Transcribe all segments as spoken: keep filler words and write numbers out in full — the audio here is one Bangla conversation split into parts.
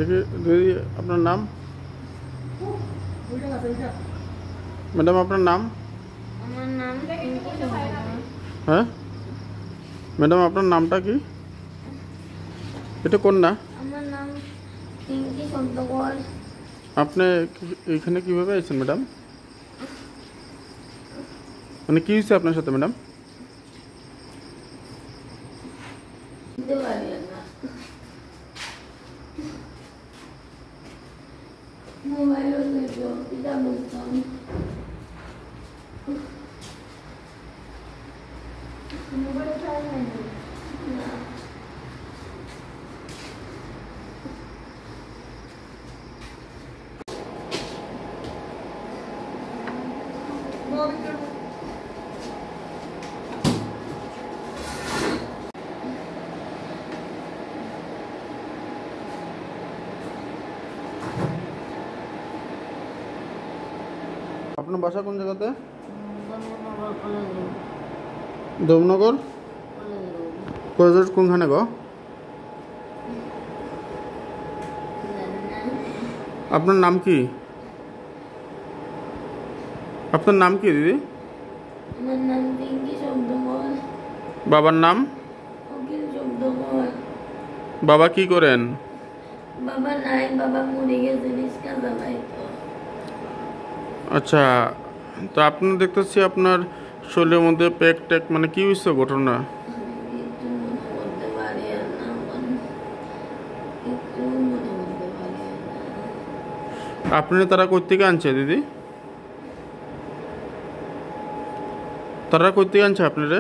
আচ্ছা কি দিদি আপনার নাম? ম্যাডাম আপনার নাম? আমার নাম পিঙ্কি সরকার। হ্যাঁ ম্যাডাম আপনার নামটা কি? এটা কোন না? আমার নাম পিঙ্কি সরকার। আপনি এখানে কিভাবে আইছেন ম্যাডাম? মানে কি হয়েছে আপনার সাথে ম্যাডাম? মোবাইল এটা বলতাম মোবাইল চাই না। আপনার বাসা কোন জায়গাতে? Dharmanagar college road. Dharmanagar college road. College road কোনখানে গো? আপনার নাম কি? আপনার নাম কি দিদি? আমার নাম পিঙ্কি শব্দময়। বাবার নাম? অখিল শব্দময়। বাবা কি করেন? বাবা নাই, বাবা মরে গেছে, রিক্সা চালাইতো। আচ্ছা, তো আপনার দেখতেছি আপনার শরীরের মধ্যে পেক টেক, মানে কি হয়েছে ঘটনা? একটু মনে করতে পারি আর না, একটু মনে করতে পারি আর না। আপনি তারা কই থেকে আনছে দিদি? তারা কই থেকে আনছে আপনারে?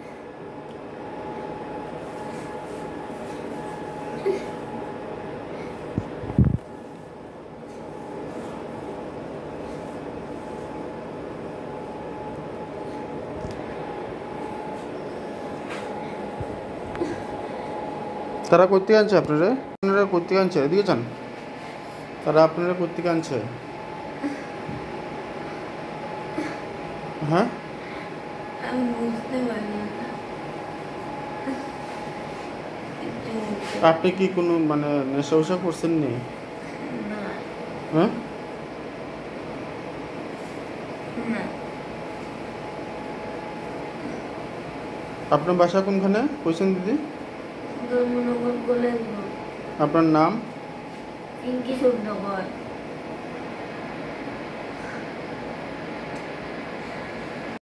তারা কই থেকে আনছে আপনারে? আপনারা কই থেকে আনছে? এদিকে যান। তারা আপনারা কই থেকে আনছে? হ্যাঁ আমি বুঝতে পারি না। আপনি কি কোনো মানে নেশা উষা করছেন নি? না হ্যাঁ না। আপনার বাসা কোনখানে কইছেন দিদি? Dharmanagar college road. আপনার নাম? পিঙ্কি শব্দকর।